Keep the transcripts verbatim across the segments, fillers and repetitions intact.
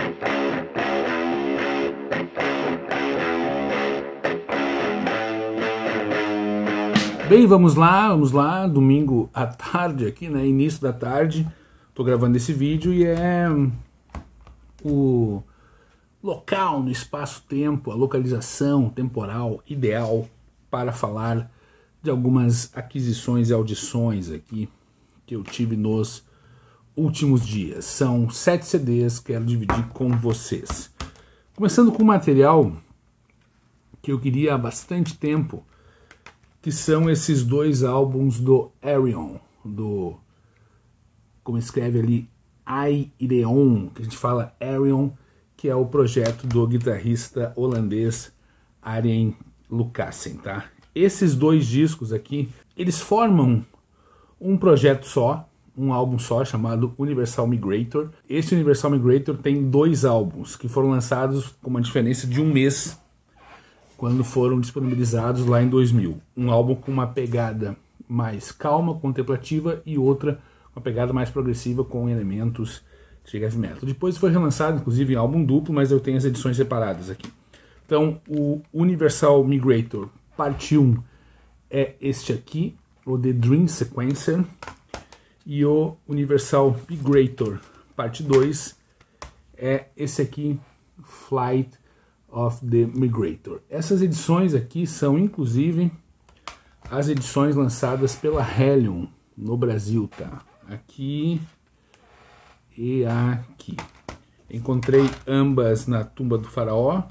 Bem, vamos lá, vamos lá, domingo à tarde aqui, né, início da tarde, tô gravando esse vídeo e é o local no espaço-tempo, a localização temporal ideal para falar de algumas aquisições e audições aqui que eu tive nos últimos dias. São sete C Ds que quero dividir com vocês. Começando com um material que eu queria há bastante tempo, que são esses dois álbuns do Ayreon, do, como escreve ali, Ayreon, que a gente fala Ayreon, que é o projeto do guitarrista holandês Arjen Lucassen, tá? Esses dois discos aqui, eles formam um projeto só, um álbum só, chamado Universal Migrator. Esse Universal Migrator tem dois álbuns, que foram lançados com uma diferença de um mês, quando foram disponibilizados lá em dois mil. Um álbum com uma pegada mais calma, contemplativa, e outra com uma pegada mais progressiva, com elementos de heavy metal. Depois foi relançado, inclusive, em álbum duplo, mas eu tenho as edições separadas aqui. Então, o Universal Migrator, parte um, é este aqui, o The Dream Sequencer, e o Universal Migrator, parte dois, é esse aqui, Flight of the Migrator. Essas edições aqui são, inclusive, as edições lançadas pela Helion no Brasil, tá? Aqui e aqui. Encontrei ambas na Tumba do Faraó.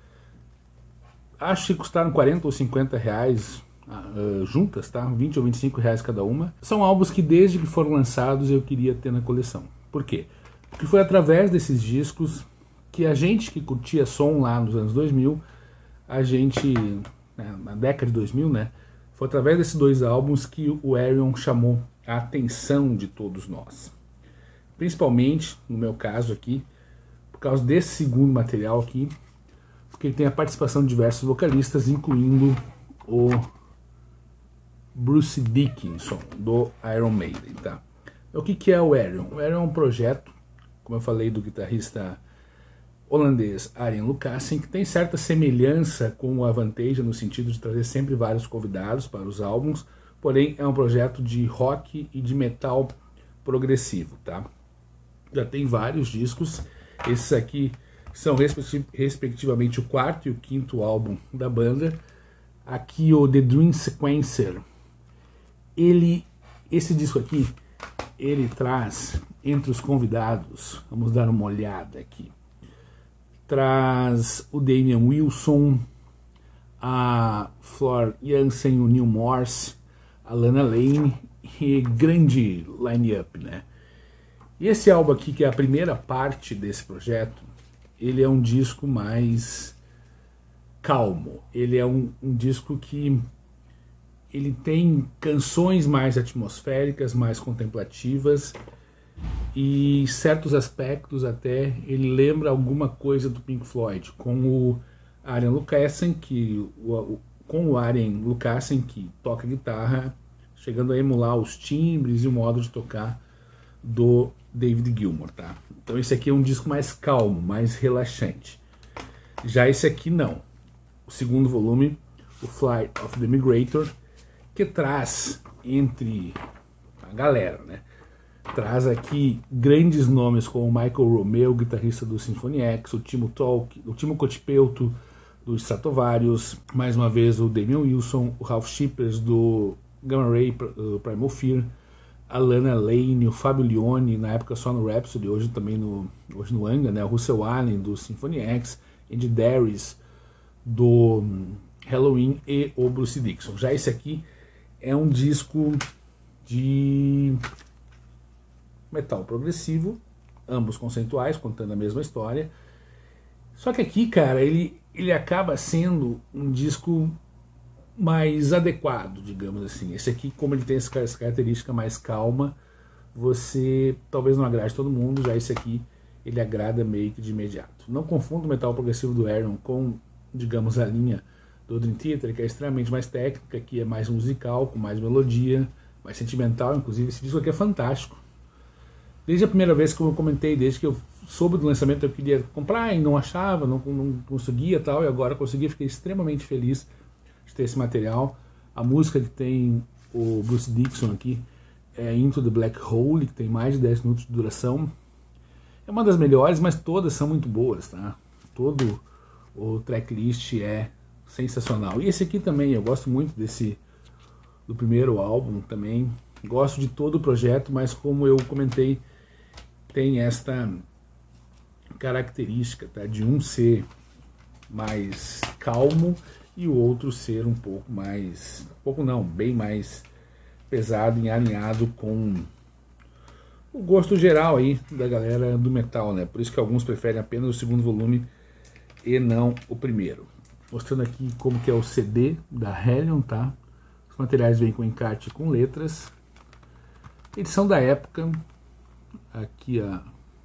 Acho que custaram quarenta ou cinquenta reais uh, juntas, tá? vinte ou vinte e cinco reais cada uma. São álbuns que desde que foram lançados eu queria ter na coleção. Por quê? Porque foi através desses discos que a gente que curtia som lá nos anos dois mil, a gente, né, na década de dois mil, né, foi através desses dois álbuns que o Ayreon chamou a atenção de todos nós. Principalmente, no meu caso aqui, por causa desse segundo material aqui, porque ele tem a participação de diversos vocalistas, incluindo o Bruce Dickinson, do Iron Maiden, tá? O que que é o Ayreon? O Ayreon é um projeto, como eu falei, do guitarrista holandês Arjen Lucassen, que tem certa semelhança com o Avantasia no sentido de trazer sempre vários convidados para os álbuns, porém é um projeto de rock e de metal progressivo, tá? Já tem vários discos, esses aqui são respectivamente o quarto e o quinto álbum da banda. Aqui o The Dream Sequencer, ele, esse disco aqui, ele traz entre os convidados, vamos dar uma olhada aqui, traz o Damian Wilson, a Floor Jansen, o Neil Morse, a Lana Lane, e grande line-up, né? E esse álbum aqui, que é a primeira parte desse projeto, ele é um disco mais calmo. Ele é um, um disco que ele tem canções mais atmosféricas, mais contemplativas, e certos aspectos até ele lembra alguma coisa do Pink Floyd, com o Arjen Lucassen, que o, com o Arjen Lucassen que toca guitarra, chegando a emular os timbres e o modo de tocar do David Gilmour, tá? Então esse aqui é um disco mais calmo, mais relaxante. Já esse aqui não. O segundo volume, o Flight of the Migrator, que traz entre a galera, né? Traz aqui grandes nomes como o Michael Romeo, guitarrista do Symphony X, o Timo Tolk, o Timo Kotipeuto do Stratovarius, mais uma vez o Damian Wilson, o Ralph Shippers do Gamma Ray uh, Primal Fear, a Lana Lane, o Fabio Lione, na época só no Rhapsody, hoje também no, hoje no Anga, né? O Russell Allen do Symphony X, Andy Darius do Halloween e o Bruce Dickinson. Já esse aqui é um disco de metal progressivo, ambos conceituais, contando a mesma história. Só que aqui, cara, ele, ele acaba sendo um disco mais adequado, digamos assim. Esse aqui, como ele tem essa característica mais calma, você talvez não agrade todo mundo. Já esse aqui, ele agrada meio que de imediato. Não confunda o metal progressivo do Ayreon com, digamos, a linha do Dream Theater, que é extremamente mais técnica, que é mais musical, com mais melodia, mais sentimental. Inclusive, esse disco aqui é fantástico. Desde a primeira vez que eu comentei, desde que eu soube do lançamento, eu queria comprar e não achava, não, não conseguia tal, e agora consegui, fiquei extremamente feliz de ter esse material. A música que tem o Bruce Dickinson aqui é Into the Black Hole, que tem mais de dez minutos de duração. É uma das melhores, mas todas são muito boas, tá? Todo o tracklist é sensacional. E esse aqui também, eu gosto muito desse, do primeiro álbum também. Gosto de todo o projeto, mas como eu comentei, tem esta característica, tá? De um ser mais calmo e o outro ser um pouco mais, um pouco não, bem mais pesado e alinhado com o gosto geral aí da galera do metal, né? Por isso que alguns preferem apenas o segundo volume e não o primeiro. Mostrando aqui como que é o C D da Hellion, tá? Os materiais vêm com encarte com letras. Edição da época. Aqui a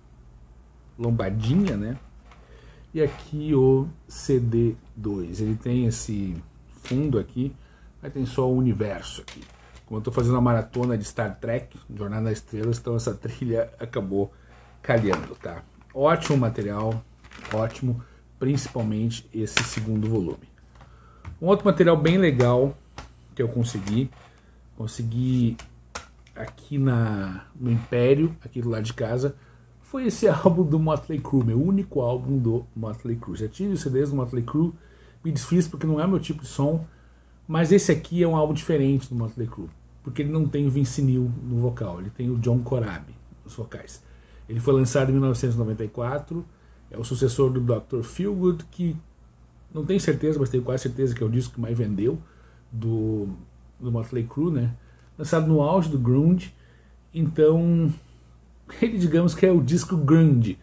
lombadinha, né? E aqui o C D dois. Ele tem esse fundo aqui, mas tem só o universo aqui. Como eu estou fazendo uma maratona de Star Trek, Jornada nas Estrelas, então essa trilha acabou calhando, tá? Ótimo material, ótimo, principalmente esse segundo volume. Um outro material bem legal que eu consegui, consegui aqui na, no Império, aqui do lado de casa, foi esse álbum do Motley Crue, meu único álbum do Motley Crue. Já tive os C Ds do Motley Crue, me desfiz porque não é meu tipo de som, mas esse aqui é um álbum diferente do Motley Crue, porque ele não tem o Vince Neil no vocal, ele tem o John Corabi nos vocais. Ele foi lançado em mil novecentos e noventa e quatro, é o sucessor do doutor Feelgood, que não tenho certeza, mas tenho quase certeza que é o disco que mais vendeu do, do Motley Crue, né? Lançado no auge do grunge, então ele, digamos que é o disco grunge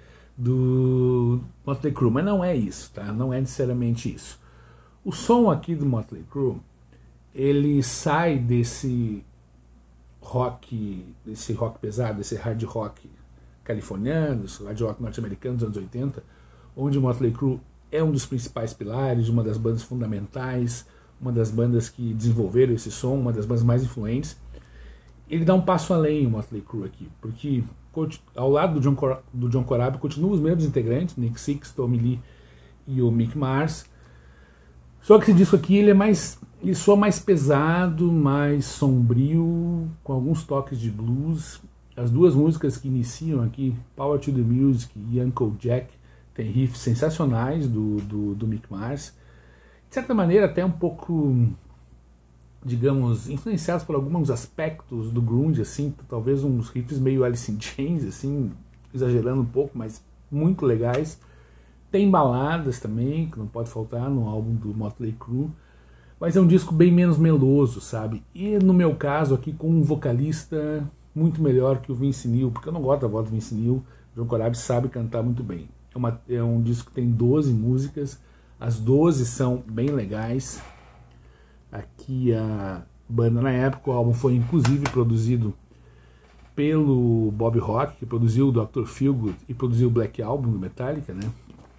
do Motley Crue, mas não é isso, tá? Não é necessariamente isso. O som aqui do Motley Crue, ele sai desse rock, desse rock pesado, desse hard rock californiano, esse hard rock norte-americano dos anos oitenta, onde o Motley Crue é um dos principais pilares, uma das bandas fundamentais, uma das bandas que desenvolveram esse som, uma das bandas mais influentes. Ele dá um passo além, o Motley Crue aqui, porque ao lado do John, Cor do John Corabi continuam os mesmos integrantes, Nick Six, Tommy Lee e o Mick Mars. Só que esse disco aqui ele é mais, ele soa mais pesado, mais sombrio, com alguns toques de blues. As duas músicas que iniciam aqui, Power to the Music e Uncle Jack, tem riffs sensacionais do, do, do Mick Mars. De certa maneira até um pouco, digamos, influenciados por alguns aspectos do grunge, assim, talvez uns riffs meio Alice in Chains, assim, exagerando um pouco, mas muito legais. Tem baladas também, que não pode faltar no álbum do Motley Crue, mas é um disco bem menos meloso, sabe? E no meu caso aqui com um vocalista muito melhor que o Vince Neil, porque eu não gosto da voz do Vince Neil, o John Corabi sabe cantar muito bem. É, uma, é um disco que tem doze músicas, as doze são bem legais. Aqui a banda na época, o álbum foi inclusive produzido pelo Bob Rock, que produziu o doutor Feelgood e produziu o Black Album do Metallica, né?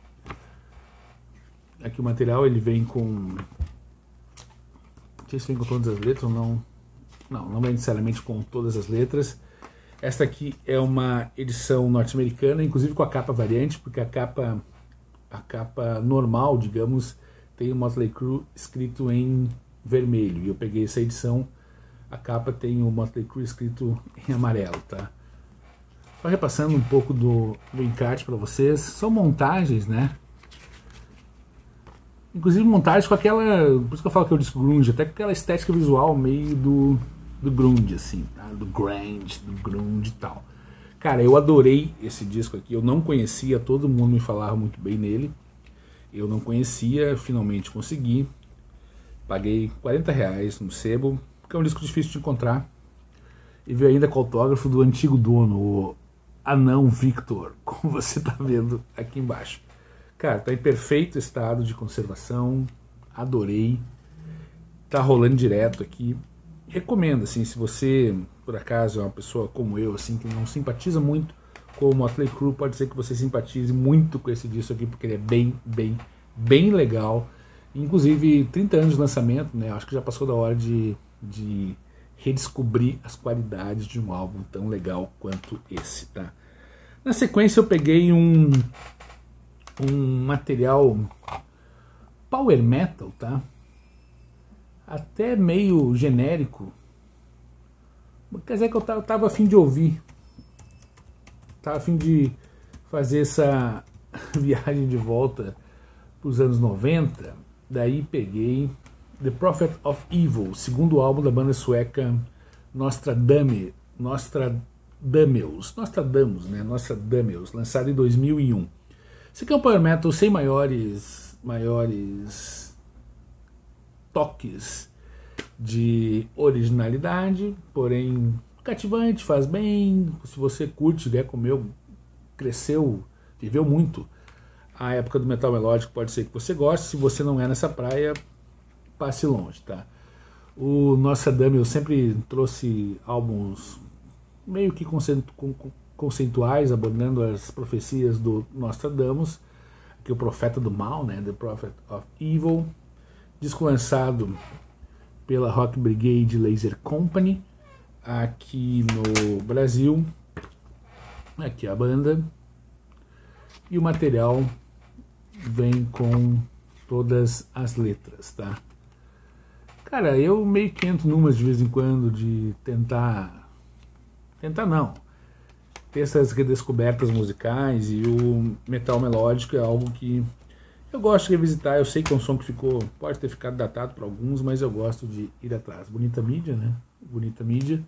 Aqui o material ele vem com, não sei se vem com todas as letras ou não, não, não vem necessariamente com todas as letras. Esta aqui é uma edição norte-americana, inclusive com a capa variante, porque a capa, a capa normal, digamos, tem o Motley Crue escrito em vermelho, e eu peguei essa edição, a capa tem o Motley Crue escrito em amarelo, tá? Só repassando um pouco do, do encarte para vocês, são montagens, né? Inclusive montagens com aquela, por isso que eu falo que é o disco grunge, até com aquela estética visual meio do, do grunge, assim, tá? Do grunge, do grunge e tal. Cara, eu adorei esse disco aqui, eu não conhecia, todo mundo me falava muito bem nele, eu não conhecia, finalmente consegui, paguei quarenta reais no sebo, porque é um disco difícil de encontrar, e veio ainda com o autógrafo do antigo dono, o Anão Victor, como você tá vendo aqui embaixo. Cara, tá em perfeito estado de conservação, adorei, tá rolando direto aqui. Recomendo, assim, se você, por acaso, é uma pessoa como eu, assim, que não simpatiza muito com o Motley Crue, pode ser que você simpatize muito com esse disco aqui, porque ele é bem, bem, bem legal. Inclusive, trinta anos de lançamento, né, acho que já passou da hora de, de redescobrir as qualidades de um álbum tão legal quanto esse, tá? Na sequência eu peguei um, um material power metal, tá? Até meio genérico. Quer dizer que eu tava, tava a fim de ouvir. Tava a fim de fazer essa viagem de volta para os anos noventa. Daí peguei The Prophet of Evil, segundo álbum da banda sueca Nostradamus, Nostradamus, Nostradamus, né? Nostradamus, lançado em dois mil e um. Esse aqui é um power metal sem maiores, maiores toques de originalidade, porém cativante, faz bem. Se você curte, né, como eu, cresceu, viveu muito a época do metal melódico, pode ser que você goste. Se você não é nessa praia, passe longe, tá? O Nostradamus sempre trouxe álbuns meio que conceituais, abordando as profecias do Nostradamus, que é o profeta do mal, né? The Prophet of Evil, disco lançado pela Rock Brigade Laser Company aqui no Brasil. Aqui a banda, e o material vem com todas as letras, tá? Cara, eu meio que entro numas de vez em quando de tentar, tentar não, ter essas redescobertas musicais, e o metal melódico é algo que eu gosto de revisitar. Eu sei que é um som que ficou, pode ter ficado datado para alguns, mas eu gosto de ir atrás. Bonita mídia, né? Bonita mídia.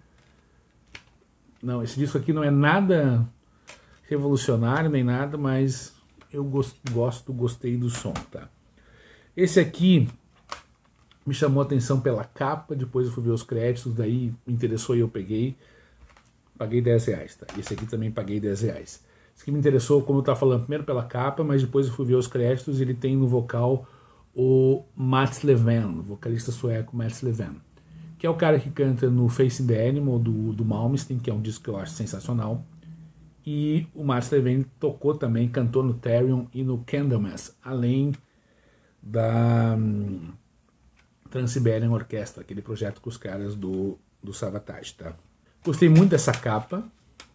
Não, esse disco aqui não é nada revolucionário nem nada, mas eu gosto, gosto, gostei do som, tá? Esse aqui me chamou a atenção pela capa, depois eu fui ver os créditos, daí me interessou e eu peguei. Paguei dez reais, tá? Esse aqui também paguei dez reais. Esse aqui me interessou, como eu estava falando, primeiro pela capa, mas depois eu fui ver os créditos e ele tem no vocal o Mats Levén, o vocalista sueco Mats Levén, que é o cara que canta no Facing the Animal do, do Malmsteen, que é um disco que eu acho sensacional. E o Mats Levén tocou também, cantou no Therion e no Candlemass, além da um, Trans-Siberian Orchestra, aquele projeto com os caras do, do Savatage, tá? Gostei muito dessa capa.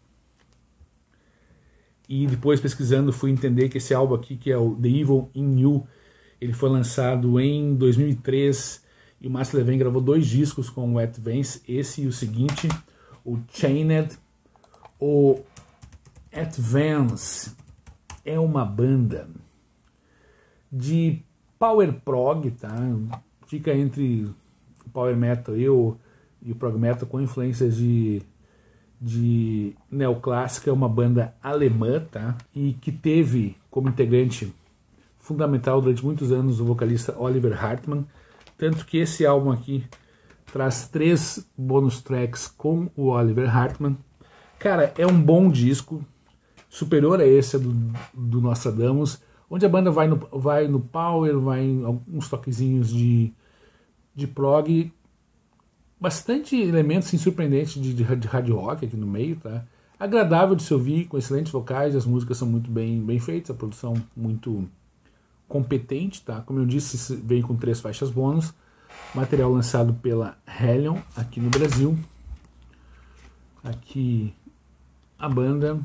E depois, pesquisando, fui entender que esse álbum aqui, que é o The Evil in You, ele foi lançado em dois mil e três, e o Mats Levén gravou dois discos com o Advance, esse e o seguinte, o Chained. O Advance é uma banda de power prog, tá? Fica entre o power metal e o, e o prog metal, com influências de, de neoclássica. É uma banda alemã, tá? E que teve como integrante fundamental durante muitos anos o vocalista Oliver Hartmann, tanto que esse álbum aqui traz três bonus tracks com o Oliver Hartmann. Cara, é um bom disco, superior a esse do, do Nostradamus, onde a banda vai no, vai no power, vai em alguns toquezinhos de, de prog, bastante elementos assim, surpreendentes de, de, de hard rock aqui no meio, tá? Agradável de se ouvir, com excelentes vocais, as músicas são muito bem, bem feitas, a produção muito competente, tá? Como eu disse, vem com três faixas bônus, material lançado pela Hellion aqui no Brasil. Aqui a banda,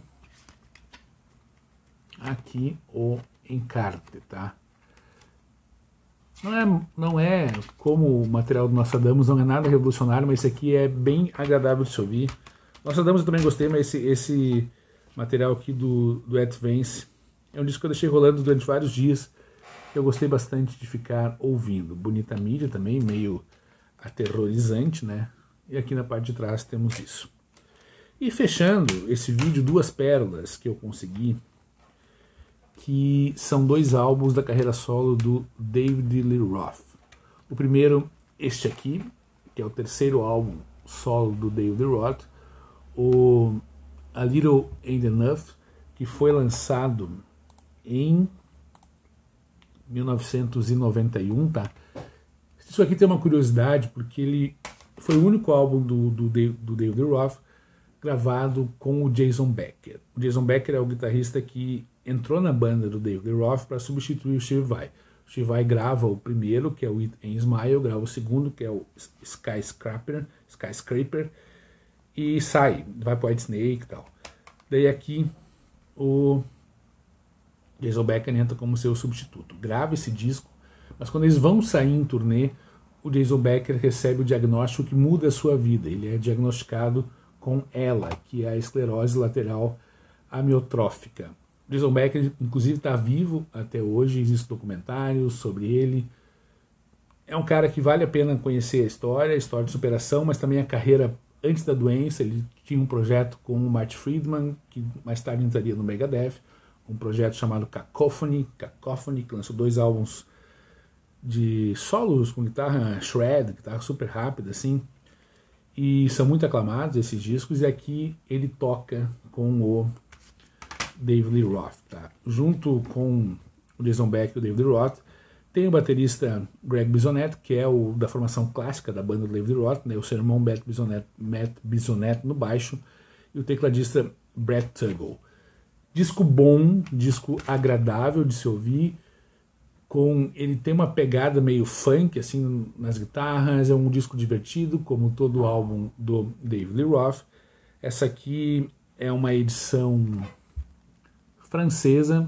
aqui o encarte, tá? Não é, não é como o material do Nostradamus, não é nada revolucionário, mas esse aqui é bem agradável de se ouvir. Nostradamus eu também gostei, mas esse, esse material aqui do, do Advance é um disco que eu deixei rolando durante vários dias. Eu gostei bastante de ficar ouvindo. Bonita mídia também, meio aterrorizante, né? E aqui na parte de trás temos isso. E fechando esse vídeo, duas pérolas que eu consegui, que são dois álbuns da carreira solo do David Lee Roth. O primeiro, este aqui, que é o terceiro álbum solo do David Lee Roth, o A Little Ain't Enough, que foi lançado em mil novecentos e noventa e um, tá? Isso aqui tem uma curiosidade, porque ele foi o único álbum do, do, do David Lee Roth gravado com o Jason Becker. O Jason Becker é o guitarrista que entrou na banda do David Lee Roth para substituir o Steve Vai. O Steve Vai grava o primeiro, que é o It Ain't Smile, grava o segundo, que é o Skyscraper, Skyscraper, e sai, vai pro White Snake e tal. Daí aqui o Jason Becker entra como seu substituto. Grava esse disco, mas quando eles vão sair em turnê, o Jason Becker recebe o diagnóstico que muda a sua vida. Ele é diagnosticado com ela, que é a esclerose lateral amiotrófica. O Jason Becker, inclusive, está vivo até hoje, existem documentários sobre ele. É um cara que vale a pena conhecer a história, a história de superação, mas também a carreira antes da doença. Ele tinha um projeto com o Marty Friedman, que mais tarde entraria no Megadeth, um projeto chamado Cacophony, Cacophony, que lançou dois álbuns de solos com guitarra shred, guitarra super rápida, assim, e são muito aclamados esses discos, e aqui ele toca com o David Lee Roth, tá? Junto com o Jason Becker e o David Lee Roth, tem o baterista Greg Bisonette, que é o da formação clássica da banda do David Lee Roth, né, o seu irmão Matt Bisonette, Matt Bisonette no baixo, e o tecladista Brett Tuggle. Disco bom, disco agradável de se ouvir, com, ele tem uma pegada meio funk assim nas guitarras, é um disco divertido, como todo o álbum do David Lee Roth. Essa aqui é uma edição francesa,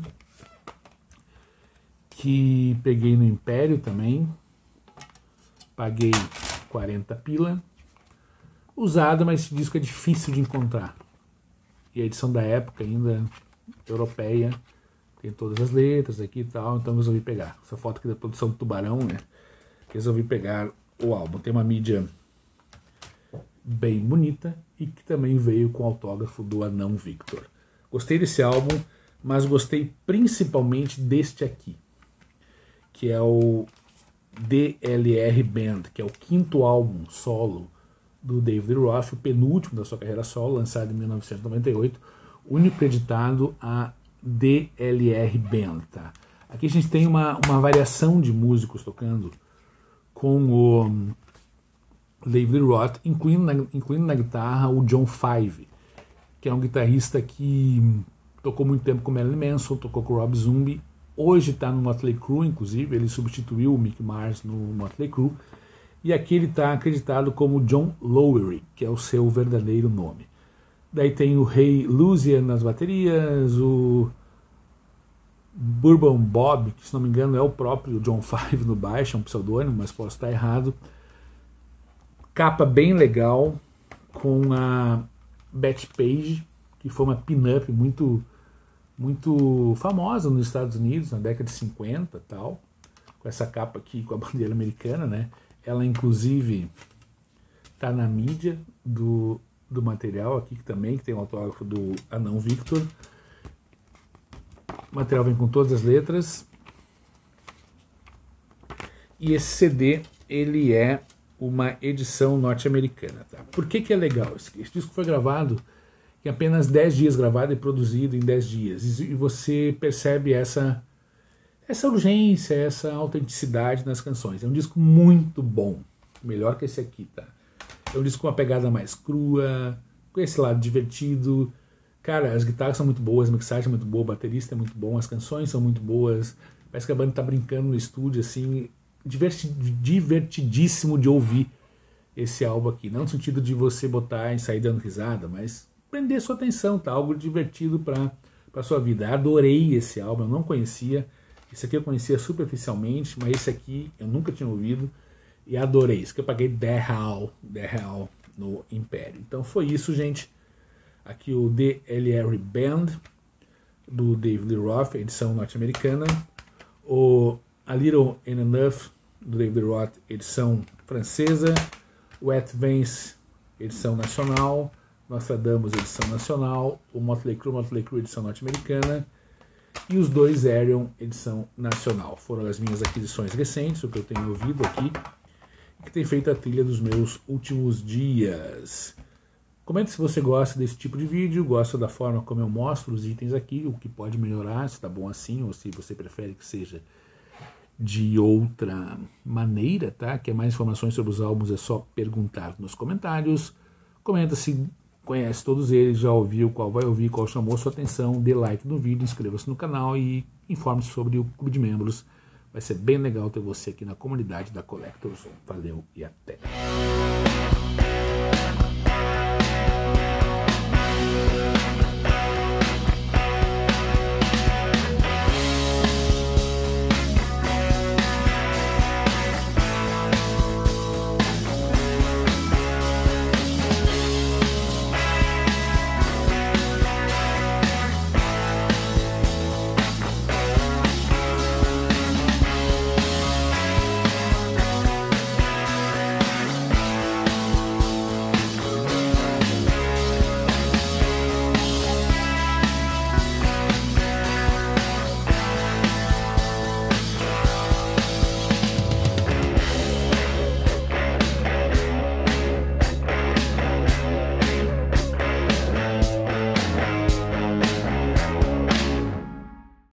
que peguei no Império também, paguei quarenta pila, usada, mas esse disco é difícil de encontrar, e a edição da época ainda, europeia, tem todas as letras aqui e tal, então eu resolvi pegar. Essa foto aqui da produção do Tubarão, né? Resolvi pegar o álbum. Tem uma mídia bem bonita e que também veio com autógrafo do Anão Victor. Gostei desse álbum, mas gostei principalmente deste aqui, que é o D L R Band, que é o quinto álbum solo do David Roth, o penúltimo da sua carreira solo, lançado em mil novecentos e noventa e oito, único creditado a D L R Band, tá? Aqui a gente tem uma, uma variação de músicos tocando com o David Roth, incluindo na, incluindo na guitarra o John Five, que é um guitarrista que tocou muito tempo com o Marilyn Manson, tocou com o Rob Zombie, hoje está no Motley Crue, inclusive, ele substituiu o Mick Mars no Motley Crue, e aqui ele está acreditado como John Lowery, que é o seu verdadeiro nome. Daí tem o Ray Luzier nas baterias, o Bourbon Bob, que se não me engano é o próprio John Five no baixo, é um pseudônimo, mas posso estar errado. Capa bem legal, com a Betty Page, que foi uma pin-up muito, muito famosa nos Estados Unidos, na década de cinquenta e tal, com essa capa aqui com a bandeira americana, né? Ela inclusive está na mídia do... do material aqui, que também que tem o autógrafo do Anão Victor. O material vem com todas as letras. E esse C D, ele é uma edição norte-americana, tá? Por que que é legal? Esse, esse disco foi gravado em apenas dez dias, gravado e produzido em dez dias. E você percebe essa, essa urgência, essa autenticidade nas canções. É um disco muito bom. Melhor que esse aqui, tá? É um disco com uma pegada mais crua, com esse lado divertido. Cara, as guitarras são muito boas, a mixagem é muito boa, o baterista é muito bom, as canções são muito boas. Parece que a banda tá brincando no estúdio, assim, divertidíssimo de ouvir esse álbum aqui. Não no sentido de você botar e sair dando risada, mas prender sua atenção, tá? Algo divertido para para sua vida. Adorei esse álbum, eu não conhecia. Esse aqui eu conhecia superficialmente, mas esse aqui eu nunca tinha ouvido. E adorei isso, que eu paguei dez reais no Império. Então foi isso, gente. Aqui o D L R Band, do David Lee Roth, edição norte-americana. O A Little and Enough, do David Lee Roth, edição francesa. Wet Vance, edição nacional. Nostradamus, edição nacional. O Motley Crue, Motley Crue, edição norte-americana. E os dois Ayreon, edição nacional. Foram as minhas aquisições recentes, o que eu tenho ouvido aqui, que tem feito a trilha dos meus últimos dias. Comente se você gosta desse tipo de vídeo, gosta da forma como eu mostro os itens aqui, o que pode melhorar, se está bom assim, ou se você prefere que seja de outra maneira, tá? Quer mais informações sobre os álbuns é só perguntar nos comentários. Comenta se conhece todos eles, já ouviu, qual vai ouvir, qual chamou sua atenção, dê like no vídeo, inscreva-se no canal e informe-se sobre o clube de membros. Vai ser bem legal ter você aqui na comunidade da Collectors. Valeu e até!